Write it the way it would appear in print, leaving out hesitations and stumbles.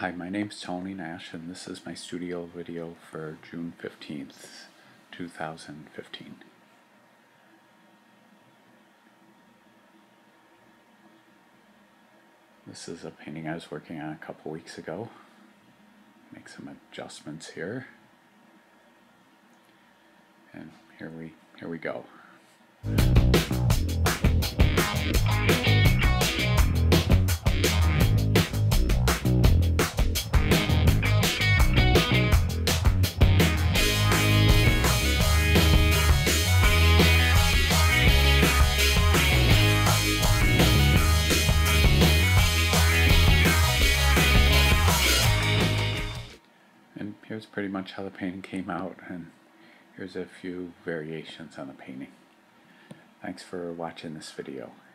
Hi, my name's Tony Nash, and this is my studio video for June 15th, 2015. This is a painting I was working on a couple weeks ago. Make some adjustments here. And here we go. And here's pretty much how the painting came out, and here's a few variations on the painting. Thanks for watching this video.